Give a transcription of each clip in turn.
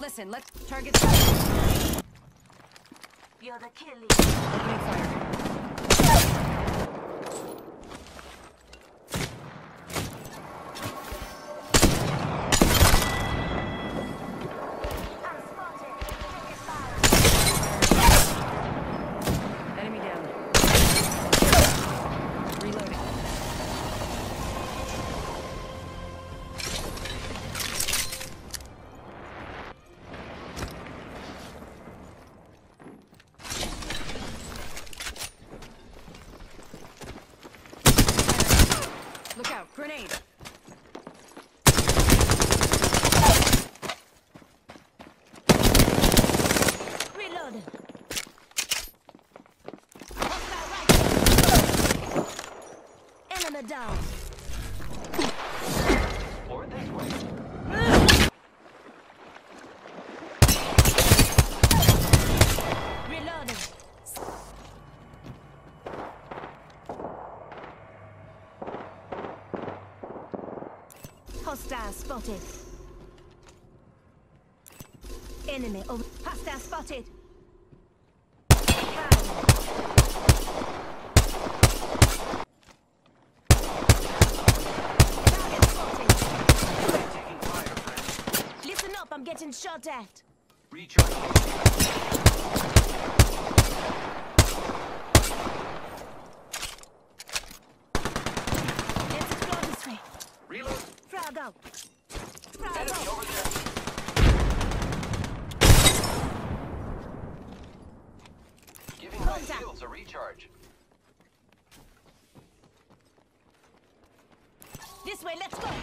Listen, let's target sight. You're the kill leader. Opening fire. I'm spotted. Taking fire. Enemy down. Reloading. Look out, grenade. Reloading. Enemy down. Or this way. Reloading. Hostile spotted. Enemy over. Hostile spotted. Fire. Target spotted. Taking fire, friend. Listen up, I'm getting shot at. Recharge. Let's explore this way. Reload. Frog out. Frog Enemy out. over there. Giving my Contact. shields a recharge. This way, let's go.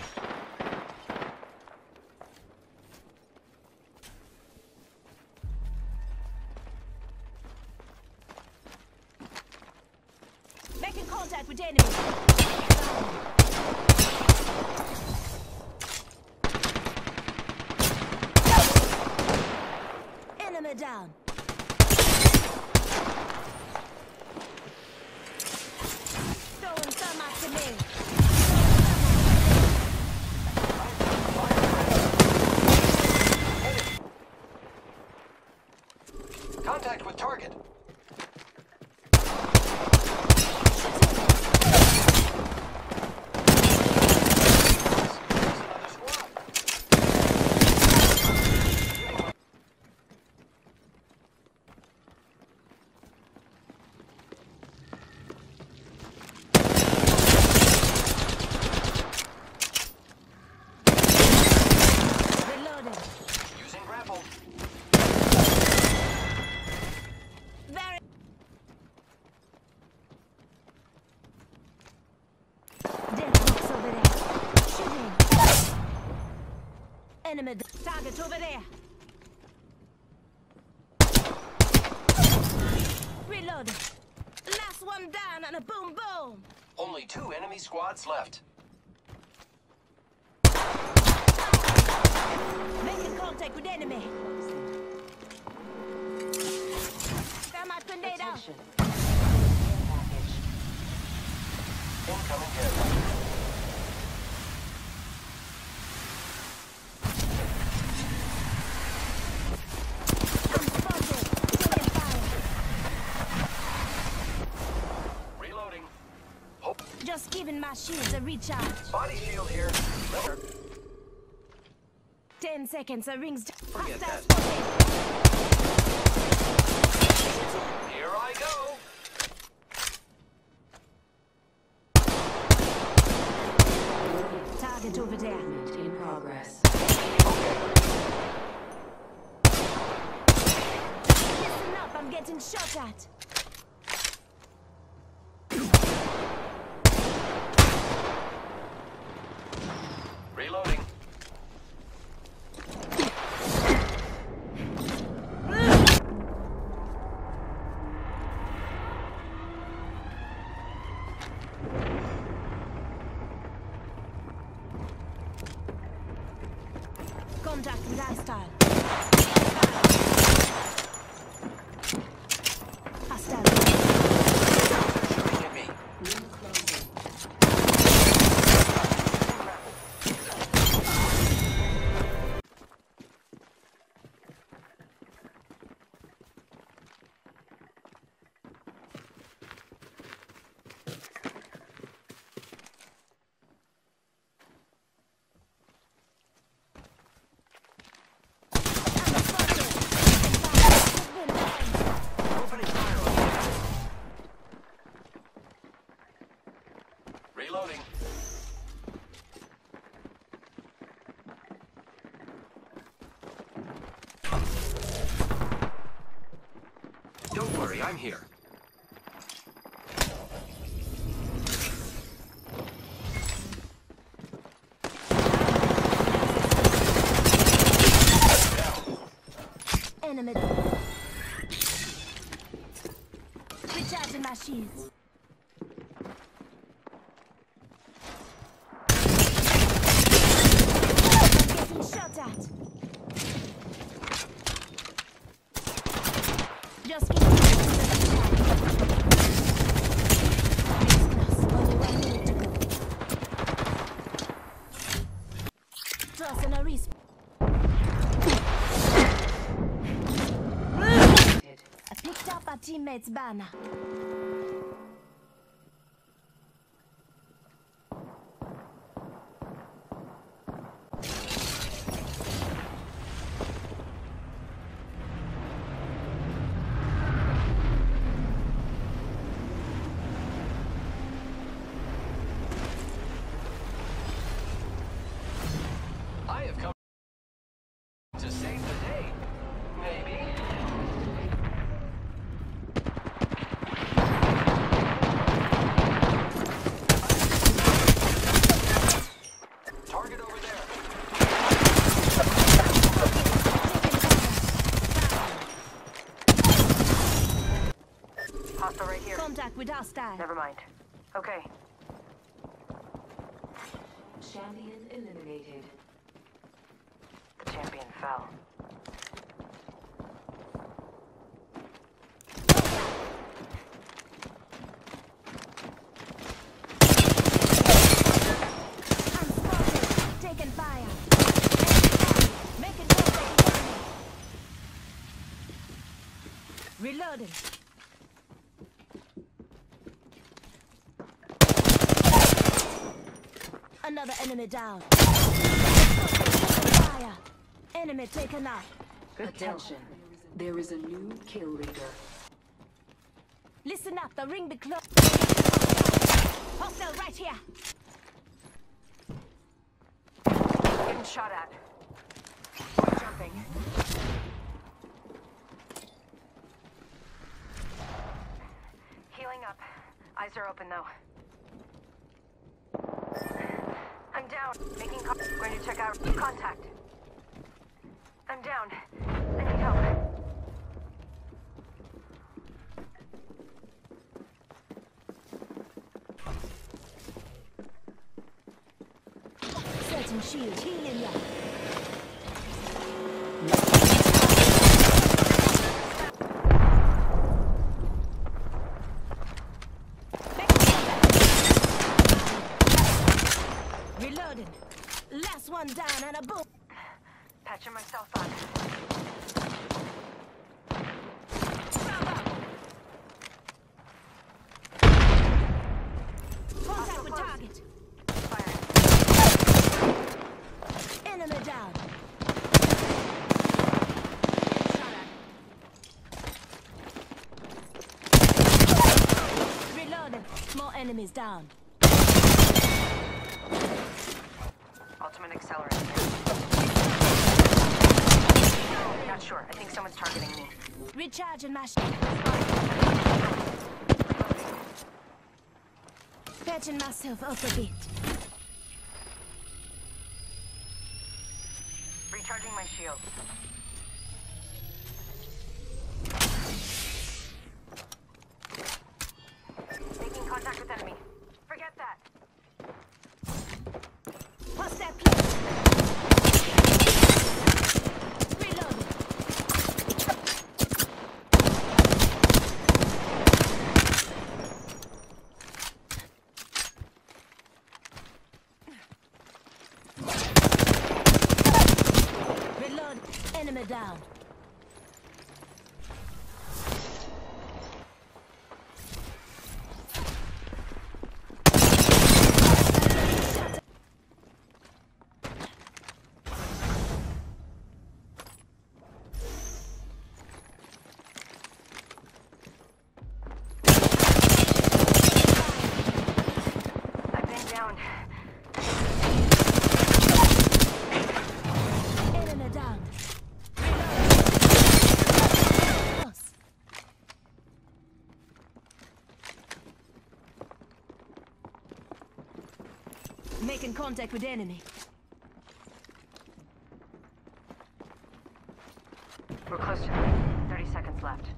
Making contact with enemy. Enemy down. Throwing some at to me. Contact with target. There's another squad. Reloading. Using grapple. Very. Dead box over there. Shooting. Enemy target over there. Reload. Last one down and a boom boom. Only 2 enemy squads left. Making contact with enemy. Thermite grenade out. Incoming care package. I'm spotted. Taking fire. Reloading. Hope. Just giving my shields a recharge. Body shield here. Lever. 10 seconds, a rings. Forget Hostile that. spotted. Here I go. Target over there. In progress. Listen up, I'm getting shot at. Reloading. Contact with hostile. Hostile. Shooting at me. I'm here. Enemy. Recharging my shields. I'm getting shot at. Just give me close. Only 1 minute to go. Tossing a respawn. I picked up our teammate's banner. I have come to save the day. Maybe. Target over there. Hostile right here. Contact with hostile. Never mind. Okay. Champion eliminated. The champion fell. I'm spotted. Taking fire. Making contact with enemy. Reloading. Another enemy down. Fire. Enemy taken out. Attention. There is a new kill leader. Listen up, the ring be close. Hostile right here. Getting shot at. Boy jumping. Healing up. Eyes are open though. I'm down. Making going to check out contact. I'm down. I need help. Setting shield. Healing ya. Reloading. Last one down and a boom. Patching myself up. Contact with target. Firing. Enemy down. Shot at. Reloading. More enemies down. Ultimate accelerant. Not sure. I think someone's targeting me. Recharging my shield. Patching myself up a bit. Recharging my shield. Making contact with enemy. Forget that. Hostile close. Reloading. Reload. Enemy down. I've been down. Enemy down. Reload. contact with enemy. We're close to them. 30 seconds left.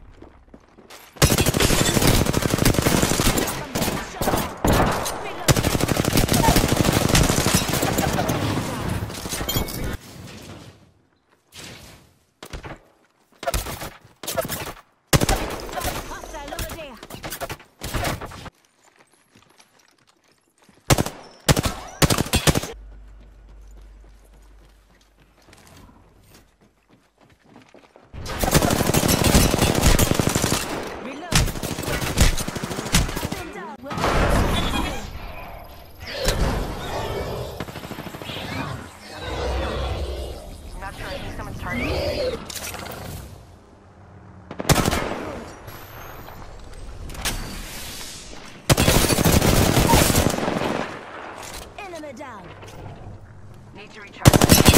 Hostile over there. Reload. Stand down. I'm not sure. I think someone's targeting me. Enemy down. Need to recharge.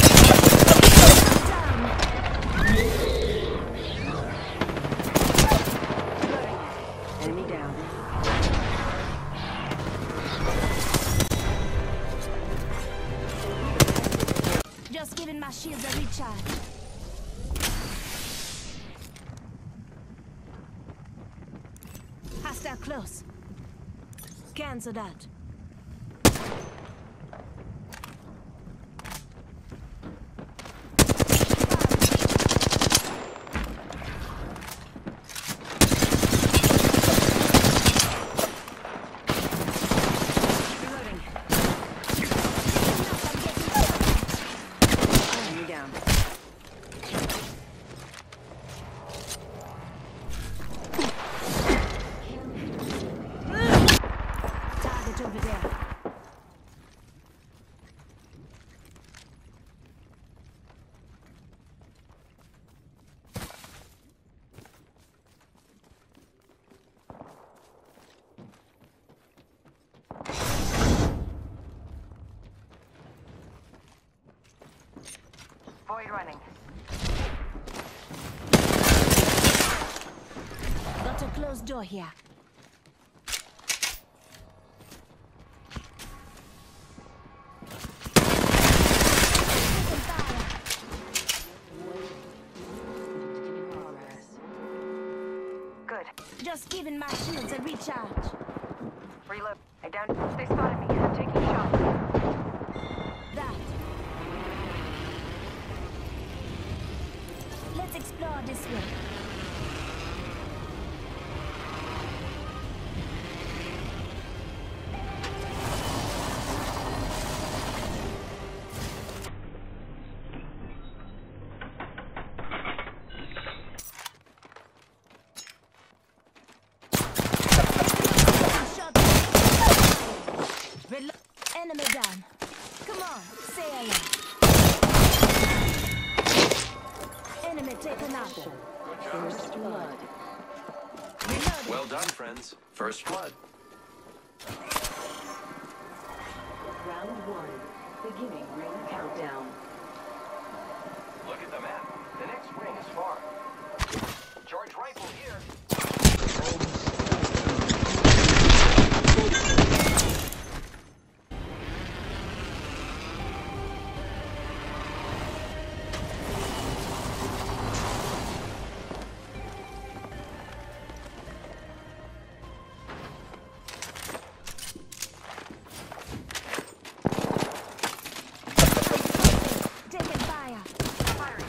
Enemy down. Just giving my shields a recharge. Hostile close. Cancel that. Reloading. Enemy down. Target over there. Void running. Got a closed door here. Taking fire. Good. Just giving my shields a recharge. Reload. I down. They spotted me. I'm taking shots. That. Let's explore this way. Shot. Reload. Enemy down. Come on, say hello. Enemy taken out. First blood. Reloading. Well done, friends. First blood. Round 1. Beginning ring countdown. Look at the map. The next ring is far. Charge rifle here. Taking fire. Firing.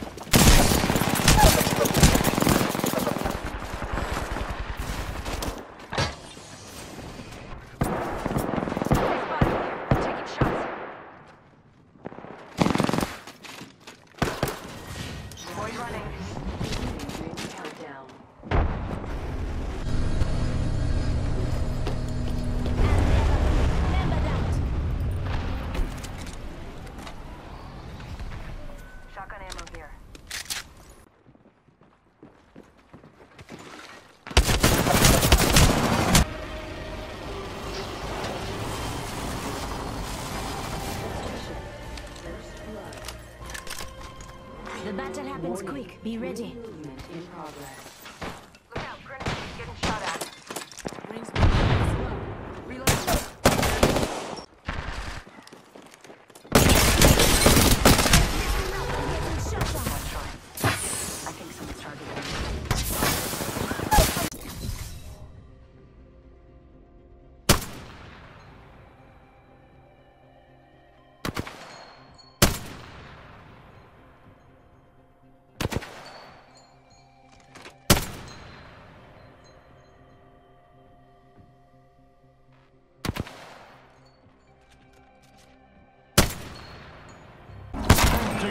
The battle happens quick. Be ready. Movement in progress. Look out, Grenade getting shot at. Rings moving slow. Reloading.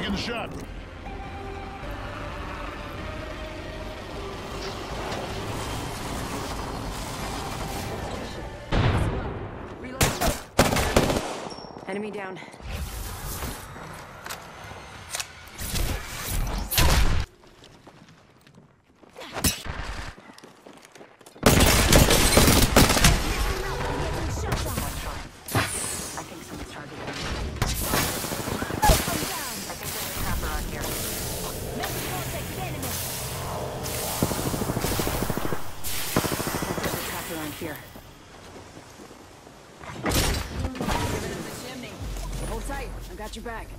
Taking a shot. Enemy down. I think someone's targeting me. I think there's a trapper on here. There's a trapper on here. Giving him the chimney. Hold tight. I got your back.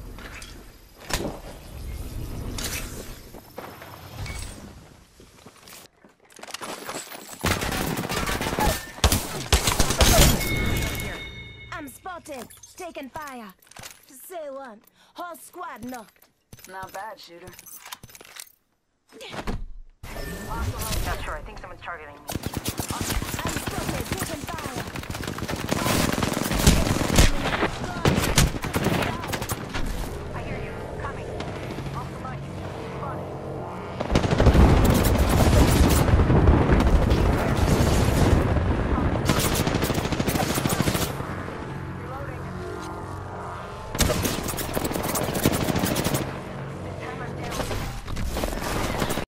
I'm spotted. Taking fire. Say one. Whole squad knocked. Not bad, shooter. Not sure. I think someone's targeting me. I'm spotted. Taking fire.